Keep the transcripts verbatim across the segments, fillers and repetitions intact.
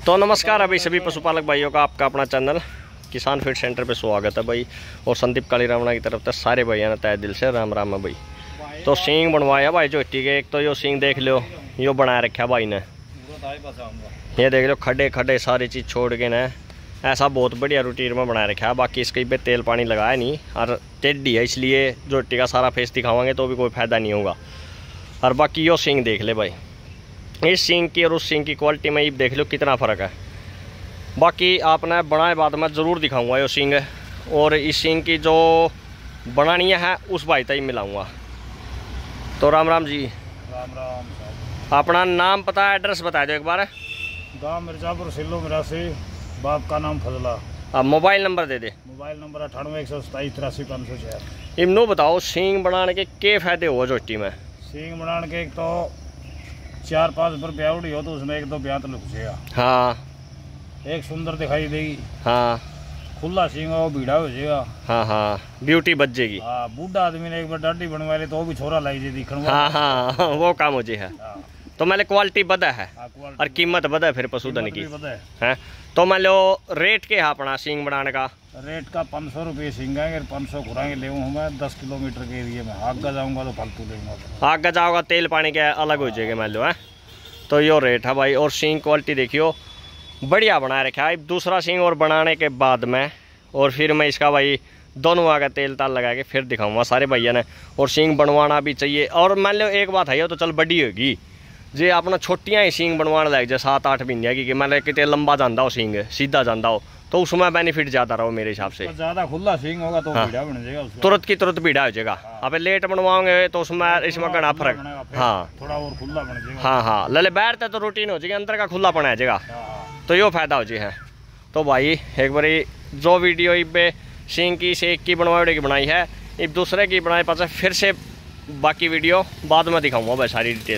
तो नमस्कार अभी सभी पशुपालक भाइयों का आपका अपना चैनल किसान फीड सेंटर पे स्वागत है भाई। और संदीप काली रावणा की तरफ से सारे भैया ने तय दिल से राम राम है भाई। तो सींग बनवाया भाई जो ठीक है। एक तो यो सींग देख लो, यो बना रखा भाई ने, ये देख लो खड्डे खड्डे सारी चीज़ छोड़ के ना ऐसा बहुत बढ़िया रूटीन में बना रखा है। बाकी इसके पे तेल पानी लगाया नहीं और टेढ़ी है, इसलिए जोटी का सारा फेस दिखावांगे तो भी कोई फ़ायदा नहीं होगा। और बाकी यो सींग देख ले भाई, इस सींग की और उस सींग की क्वालिटी में ये देख लो कितना फ़र्क है। बाकी आपने बनाए बाद में ज़रूर दिखाऊंगा यो सींग, और इस सींग की जो बनानी है उस भाई तक मिलाऊंगा। तो राम राम जी। राम राम। अपना नाम पता एड्रेस बता दो एक बार। गाँव मिर्जापुर सिल्लो मिरासी, बाप का नाम फजला। अब मोबाइल नंबर दे दे। मोबाइल नंबर अठानवे एक सौ सताईस तिरासी पाँच सौ छः। इमनो बताओ सींग बनाने के क्या फ़ायदे हो जोटी में? सींग बनाने के एक तो चार पाँच पर ब्याउडी हो तो उसमें एक दो ब्यात लुक जाएगा। हाँ, एक सुंदर दिखाई देगी। हाँ, खुला सींग हो भीड़ा हो जाएगा। हाँ हाँ, ब्यूटी बच जाएगी। हाँ, बूढ़ा आदमी ने एक बार डाडी बनवा ले तो वो भी छोरा लाई जे दिखण। हाँ हाँ, वो काम हो जाए है। हाँ। तो मैं क्वालिटी बदा है हाँ, और कीमत बदा है फिर पशुधन की है। है। तो मैं लो रेट के है अपना सींग बनाने का? रेट का पाँच सौ रुपये सींग आएंगे, पाँच सौ खुराएंगे ले मैं दस किलोमीटर के एरिए में। आगे जाऊँगा तो फालतू लेंगे। आगे जाओगा तेल पानी के अलग हो जाएगा मान लो है। तो यो रेट है भाई। और सींग क्वालिटी देखियो बढ़िया बना रखा है। दूसरा सींग और बनाने के बाद में और फिर मैं इसका भाई दोनों आगे तेल ताल लगा के फिर दिखाऊंगा सारे भैया ने। और सींग बनवाना भी चाहिए। और मान लो एक बात है तो चल बड़ी होगी जे अपना छोटियाँ ही सींग बनवाने लग जाए सात आठ महीने की, कि मान लो कितने लंबा जाता हो सींग सीधा जाता हो तो उसमें बेनिफिट ज़्यादा रहो मेरे हिसाब से। ज़्यादा खुला सींग होगा तो हाँ, भीड़ा बन जाएगा, तुरंत की तुरंत भीड़ा हो जाएगा। हाँ। अब लेट बनवाओगे तो उसमें इसमें घना फर्क। हाँ, थोड़ा और खुला बन जाएगा। हाँ हाँ, लले बैठते तो रूटीन हो जाएगी, अंदर का खुला पड़ा आ जाएगा। तो यो फायदा हो जाए है। तो भाई एक बारी जो वीडियो इब सींग की से एक की बनवाड़े की बनाई है, इब दूसरे की बनाए पास फिर से बाकी वीडियो बाद में दिखाऊंगा भाई सारी डिटेल।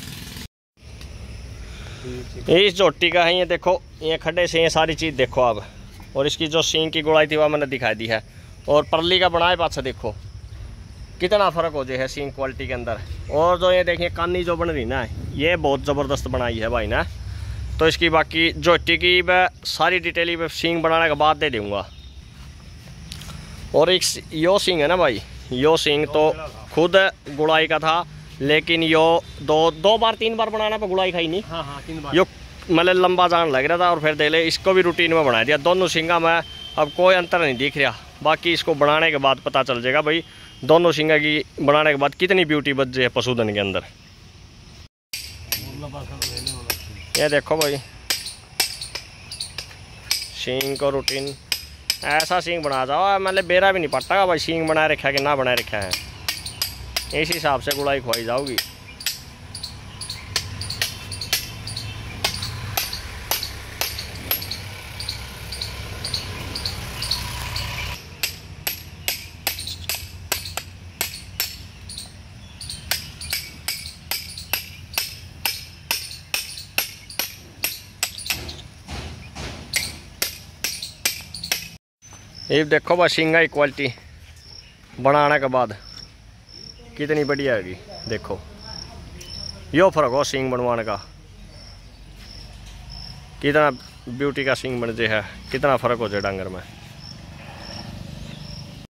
इस जोटी का है ये देखो, ये खड्डे से ये सारी चीज़ देखो आप। और इसकी जो सींग की गुड़ाई थी वह मैंने दिखाई दी है। और परली का बनाए पास देखो कितना फ़र्क हो जाए है सींग क्वालिटी के अंदर। और जो ये देखिए कानी जो बन रही ना, ये बहुत ज़बरदस्त बनाई है भाई ना। तो इसकी बाकी जोटी की मैं सारी डिटेल मैं सींग बनाने के बाद दे दूँगा। और एक यो सींग है ना भाई, यो सींग तो खुद गुड़ाई का था, लेकिन यो दो दो बार तीन बार बनाना पर गुड़ाई खाई नहीं। हाँ हाँ, तीन बार। यो मतलब लंबा जान लग रहा था और फिर दे ले इसको भी रूटीन में बना दिया। दोनों सींगा में अब कोई अंतर नहीं दिख रहा। बाकी इसको बनाने के बाद पता चल जाएगा भाई दोनों सींगा की बनाने के बाद कितनी ब्यूटी बच जाए पशुधन के अंदर। ये देखो भाई सींग को रूटीन ऐसा सींग बना जाओ, मतलब बेरा भी नहीं पड़ता भाई सींग बना रखा है कि ना बना रखा है, इस हिसाब से गुड़ाई खुआई जाओगी। ये देखो बस सींगा की क्वालिटी बनाने के बाद कितनी बढ़िया होगी। देखो यो फर्क हो सींग बनवाने का, कितना ब्यूटी का सींग बन जाए है, कितना फ़र्क हो जाए डांगर में।